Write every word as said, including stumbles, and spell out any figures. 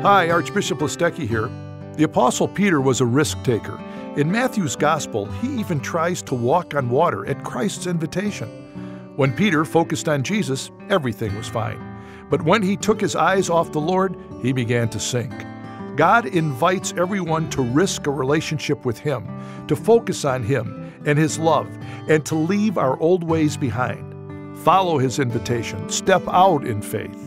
Hi, Archbishop Listecki here. The Apostle Peter was a risk taker. In Matthew's Gospel, he even tries to walk on water at Christ's invitation. When Peter focused on Jesus, everything was fine. But when he took his eyes off the Lord, he began to sink. God invites everyone to risk a relationship with Him, to focus on Him and His love, and to leave our old ways behind. Follow His invitation. Step out in faith.